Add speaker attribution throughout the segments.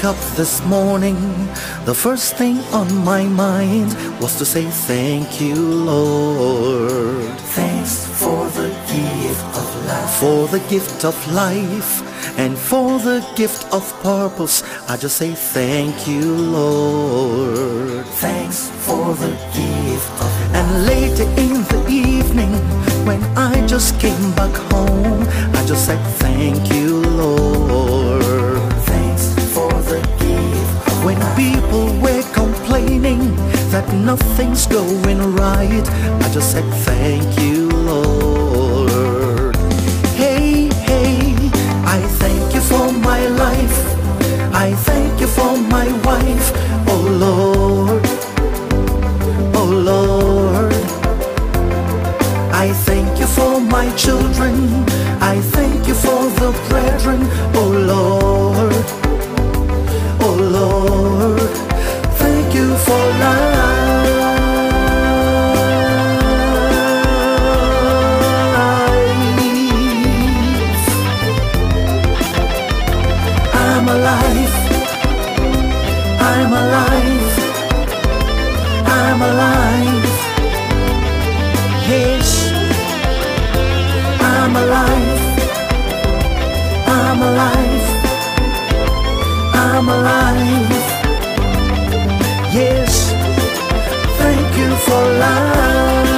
Speaker 1: up this morning, the first thing on my mind was to say thank you, Lord.
Speaker 2: Thanks for the gift of life.
Speaker 1: For the gift of life and for the gift of purpose, I just say thank you, Lord.
Speaker 2: Thanks for the gift of life.
Speaker 1: And later in the evening, when I just came back home, I just said thank you, Lord.
Speaker 2: Thanks for the gift of
Speaker 1: When
Speaker 2: life.
Speaker 1: people were complaining that nothing's going right, I just said thank you, Lord. Hey, hey, I thank you for my life. I thank you for my wife. Oh Lord, oh Lord. I thank you for my children. I thank you for the brethren. Oh Lord, oh Lord. Thank you for life. I'm alive. I'm alive. I'm alive. Yes, I'm alive. I'm alive. I'm alive. Yes, thank you for life.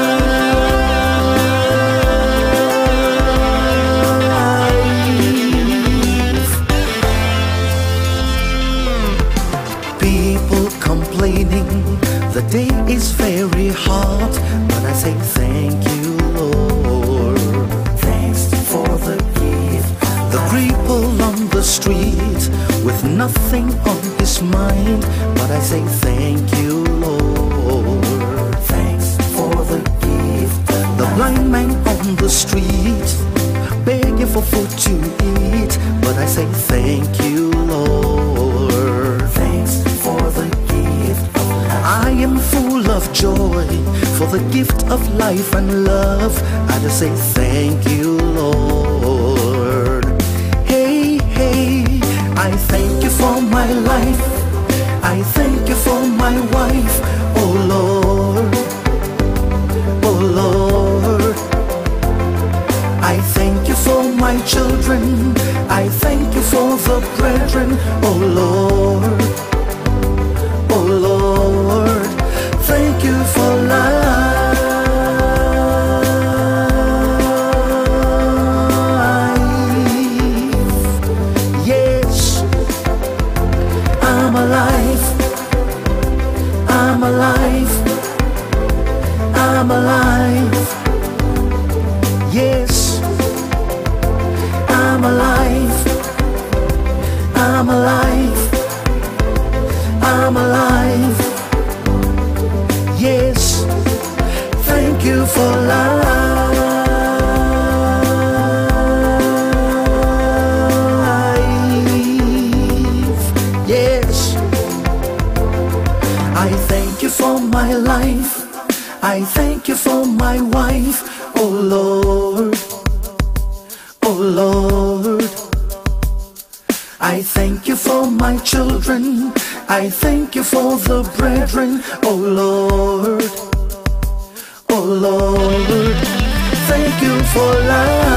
Speaker 1: People complaining the day is very hot, but I say thank you, Lord.
Speaker 2: Thanks for the gift of
Speaker 1: The
Speaker 2: life.
Speaker 1: cripple on the street with nothing on his mind, but I say thank you, Lord.
Speaker 2: Thanks for the gift of
Speaker 1: The
Speaker 2: life.
Speaker 1: blind man on the street begging for food to eat, but I say thank you, Lord.
Speaker 2: Thanks for the gift of life.
Speaker 1: I am full of joy for the gift of life and love. I just say thank you, Lord. Hey, hey, I thank you for my life. I thank you for my wife. Oh Lord, oh Lord. I thank you for my children. I thank you for the brethren. Oh Lord, oh Lord. Thank you for life. Yes, I'm alive. I'm alive. I'm alive. Yes, I'm alive. I'm alive. I'm alive. Yes, thank you for life. Yes, I thank you for my life. I thank you for my wife. Oh Lord, oh Lord. I thank you for my children. I thank you for the brethren. Oh Lord, oh Lord. Thank you for life.